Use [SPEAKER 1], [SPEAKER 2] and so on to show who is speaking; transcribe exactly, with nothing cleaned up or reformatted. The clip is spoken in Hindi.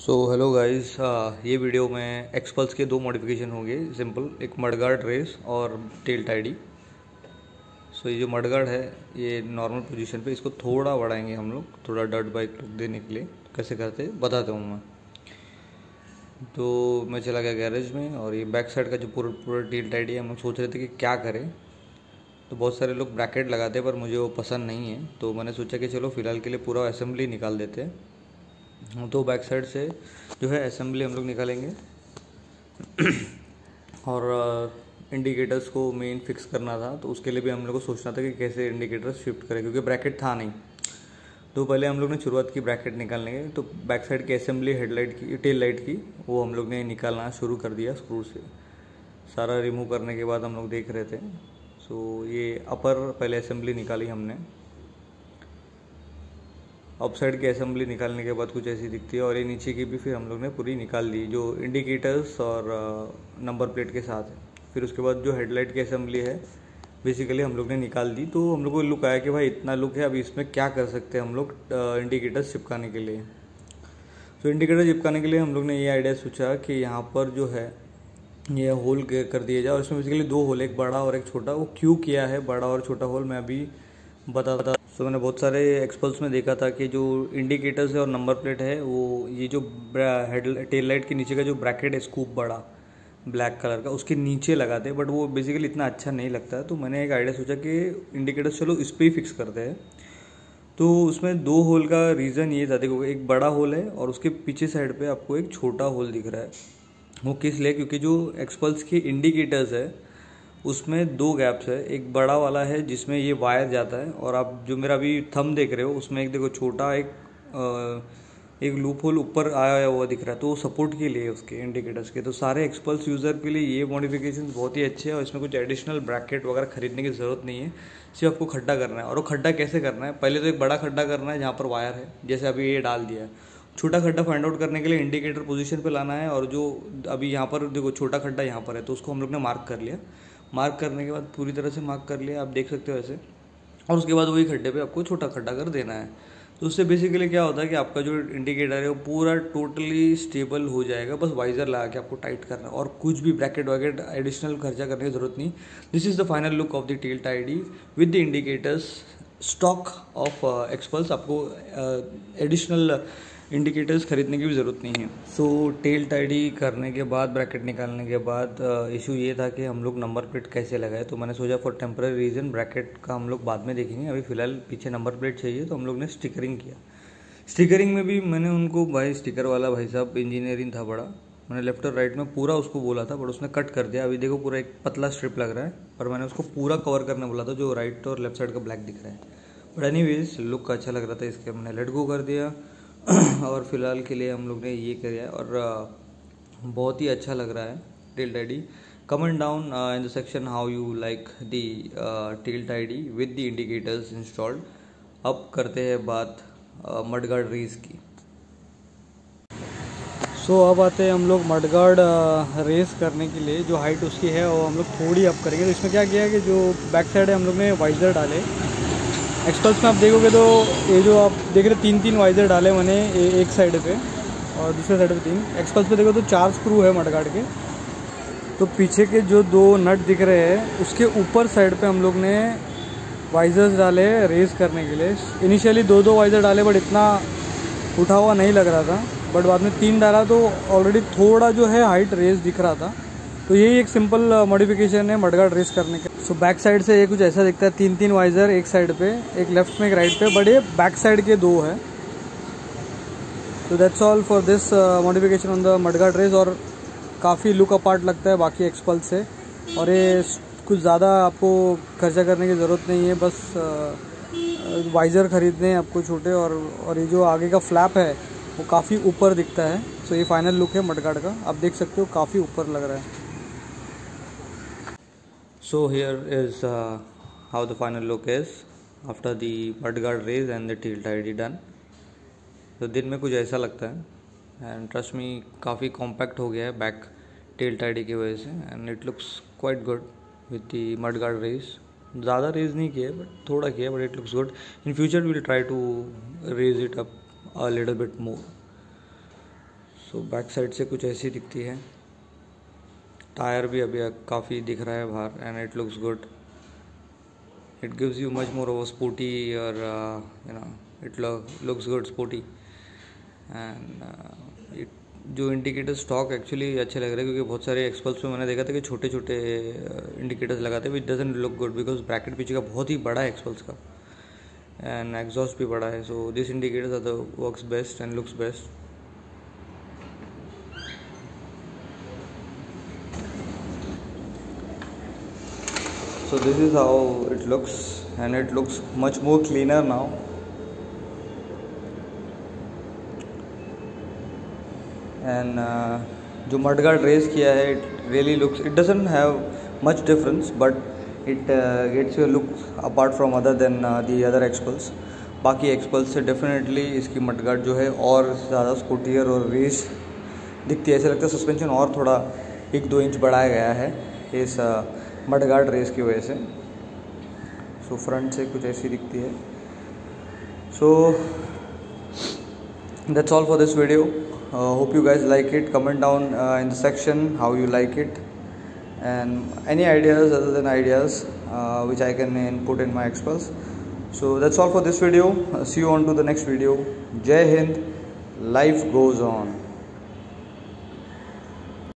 [SPEAKER 1] सो हेलो गाइस, ये वीडियो में एक्सपल्स के दो मॉडिफिकेशन होंगे। सिंपल एक मडगार्ड रेस और टेल टाइडी। सो ये जो मडगार्ड है ये नॉर्मल पोजीशन पे, इसको थोड़ा बढ़ाएंगे हम लोग, थोड़ा डर्ट बाइक लुक देने के लिए। कैसे करते बताता हूँ मैं। तो मैं चला गया गैरेज में और ये बैक साइड का जो पूरा पूरा टेल टाइडी है, हम लोग सोच रहे थे कि क्या करें। तो बहुत सारे लोग ब्रैकेट लगाते हैं पर मुझे वो पसंद नहीं है, तो मैंने सोचा कि चलो फ़िलहाल के लिए पूरा असेंबली निकाल देते हैं। तो बैक साइड से जो है असेंबली हम लोग निकालेंगे और इंडिकेटर्स को मेन फिक्स करना था, तो उसके लिए भी हम लोग को सोचना था कि कैसे इंडिकेटर्स शिफ्ट करें, क्योंकि ब्रैकेट था नहीं। तो पहले हम लोग ने शुरुआत की ब्रैकेट निकालने के। तो बैक साइड की असेंबली हेडलाइट की, टेल लाइट की, वो हम लोग ने निकालना शुरू कर दिया स्क्रू से। सारा रिमूव करने के बाद हम लोग देख रहे थे। सो ये अपर पहले असेंबली निकाली हमने। अप साइड की असेंबली निकालने के बाद कुछ ऐसी दिखती है, और ये नीचे की भी फिर हम लोग ने पूरी निकाल ली, जो इंडिकेटर्स और नंबर प्लेट के साथ है। फिर उसके बाद जो हेडलाइट की असेंबली है बेसिकली हम लोग ने निकाल दी। तो हम लोग को लुक आया कि भाई इतना लुक है, अभी इसमें क्या कर सकते हैं हम लोग इंडिकेटर्स चिपकाने के लिए। तो इंडिकेटर चिपकाने के लिए हम लोग ने ये आइडिया सोचा कि यहाँ पर जो है ये होल कर दिया जाए, और इसमें बेसिकली दो होल, एक बड़ा और एक छोटा। वो क्यों किया है बड़ा और छोटा होल मैं अभी बताता। तो मैंने बहुत सारे एक्सपल्स में देखा था कि जो इंडिकेटर्स है और नंबर प्लेट है, वो ये जो हेड टेल लाइट के नीचे का जो ब्रैकेट है स्कूप बड़ा ब्लैक कलर का, उसके नीचे लगाते हैं, बट वो बेसिकली इतना अच्छा नहीं लगता है। तो मैंने एक आइडिया सोचा कि इंडिकेटर्स चलो इस पर ही फिक्स करते हैं। तो उसमें दो होल का रीज़न ये था, देखो एक बड़ा होल है और उसके पीछे साइड पे आपको एक छोटा होल दिख रहा है। वो किस लिए? क्योंकि जो एक्सपल्स के इंडिकेटर्स है उसमें दो गैप्स है। एक बड़ा वाला है जिसमें ये वायर जाता है, और आप जो मेरा अभी थंब देख रहे हो उसमें एक देखो छोटा एक आ, एक लूप होल ऊपर आया हुआ दिख रहा है, तो वो सपोर्ट के लिए उसके इंडिकेटर्स के। तो सारे एक्सपल्स यूज़र के लिए ये मॉडिफिकेशन बहुत ही अच्छे हैं, और इसमें कुछ एडिशनल ब्रैकेट वगैरह खरीदने की ज़रूरत नहीं है। सिर्फ आपको खड्डा करना है। और वो खड्डा कैसे करना है? पहले तो एक बड़ा खड्डा करना है जहाँ पर वायर है, जैसे अभी ये डाल दिया है। छोटा खड्डा फाइंड आउट करने के लिए इंडिकेटर पोजीशन पे लाना है, और जो अभी यहाँ पर देखो छोटा खड्डा यहाँ पर है, तो उसको हम लोग ने मार्क कर लिया। मार्क करने के बाद पूरी तरह से मार्क कर लिया, आप देख सकते हो ऐसे। और उसके बाद वही खड्डे पे आपको छोटा खड्डा कर देना है। तो उससे बेसिकली क्या होता है कि आपका जो इंडिकेटर है वो पूरा टोटली स्टेबल हो जाएगा। बस वाइजर लगा के आपको टाइट करना है, और कुछ भी ब्रैकेट वैकेट एडिशनल खर्चा करने की ज़रूरत नहीं। This is the final look of the tail tidy with the indicators stock of Xpulse. आपको एडिशनल इंडिकेटर्स खरीदने की भी ज़रूरत नहीं है। सो टेल टाइडी करने के बाद, ब्रैकेट निकालने के बाद, इशू ये था कि हम लोग नंबर प्लेट कैसे लगाए। तो मैंने सोचा फॉर टेम्पररी रीज़न ब्रैकेट का हम लोग बाद में देखेंगे, अभी फ़िलहाल पीछे नंबर प्लेट चाहिए। तो हम लोग ने स्टिकरिंग किया। स्टिकरिंग में भी मैंने उनको, भाई स्टिकर वाला भाई साहब इंजीनियरिंग था बड़ा, मैंने लेफ्ट और राइट में पूरा उसको बोला था, बट उसने कट कर दिया। अभी देखो पूरा एक पतला स्ट्रिप लग रहा है, पर मैंने उसको पूरा कवर करने बोला था, जो राइट और लेफ्ट साइड का ब्लैक दिख रहा है। बट एनीवेज लुक अच्छा लग रहा था, इसके हमने लेट गो कर दिया। और फिलहाल के लिए हम लोग ने ये किया, और बहुत ही अच्छा लग रहा है tail tidy. Comment down in the section how you like the tail tidy with the indicators installed. अब करते हैं बात मडगार्ड रेस की। सो so, अब आते हैं हम लोग मडगार्ड रेस करने के लिए। जो हाइट उसकी है वो हम लोग थोड़ी अप करेंगे। तो इसमें क्या किया है कि जो बैक साइड है हम लोग ने वाइजर डाले। एक्सपल्स में आप देखोगे तो ये जो आप देख रहे तीन तीन वाइजर डाले मैंने, एक साइड पे और दूसरे साइड पे तीन। एक्सपल्स पे देखो तो चार स्क्रू है मडगार्ड के। तो पीछे के जो दो नट दिख रहे हैं उसके ऊपर साइड पे हम लोग ने वाइजर्स डाले रेस करने के लिए। इनिशियली दो दो वाइजर डाले, बट इतना उठा हुआ नहीं लग रहा था, बट बाद में तीन डाला तो ऑलरेडी थोड़ा जो है हाइट रेस दिख रहा था। तो यही एक सिंपल मॉडिफिकेशन है मडगार्ड रेस करने का। सो बैक साइड से ये कुछ ऐसा दिखता है, तीन तीन वाइजर एक साइड पे, एक लेफ्ट में एक राइट पे, बट ये बैक साइड के दो है। तो that's all for this modification on the mudguard race. और काफ़ी लुक अपार्ट लगता है बाकी एक्सपल्स से, और ये कुछ ज़्यादा आपको खर्चा करने की ज़रूरत नहीं है। बस वाइजर खरीदने हैं आपको छोटे, और और ये जो आगे का फ्लैप है वो काफ़ी ऊपर दिखता है। सो ये फाइनल लुक है मडगार्ड का, आप देख सकते हो काफ़ी ऊपर लग रहा है। So here is uh, how the final look is after the mudguard race and the tail tidy done. तो दिन में कुछ ऐसा लगता है, एंड ट्रस्ट मी काफ़ी कॉम्पैक्ट हो गया है बैक टेल टाइडी की वजह से, and it looks quite good with the mudguard raise. ज़्यादा रेज नहीं किया बट थोड़ा किया, but it looks good. In future we will try to raise it up a little bit more. So back side से कुछ ऐसी दिखती है। टायर भी अभी काफ़ी दिख रहा है बाहर and it looks good. It gives you much more of sporty और you know it looks good sporty and it जो इंडिकेटर स्टॉक एक्चुअली अच्छे लग रहे हैं, क्योंकि बहुत सारे एक्सपल्स में मैंने देखा था कि छोटे छोटे इंडिकेटर्स लगाते हैं, which doesn't look good because bracket पीछे का बहुत ही बड़ा है एक्सपल्स का एंड एग्जॉस्ट भी बड़ा है। So this indicators are the works best and looks best. So this is how it looks and it looks much more cleaner now. And uh, जो mudguard raise किया है it really looks, it doesn't have much difference but it uh, gets your look apart from other than uh, the other Xpulse। बाकी Xpulse से definitely इसकी mudguard जो है और ज़्यादा स्पोर्टियर और रेस दिखती है। ऐसा लगता है सस्पेंशन और थोड़ा एक दो इंच बढ़ाया गया है इस मडगार्ड रेस की वजह से। सो फ्रंट से कुछ ऐसी दिखती है। So that's all for this video. Hope you guys like it. Comment down in the section how you like it and any ideas other than ideas which I can input in my Xpulse. So that's all for this video. See you on to the next video. जय हिंद, लाइफ गोज ऑन।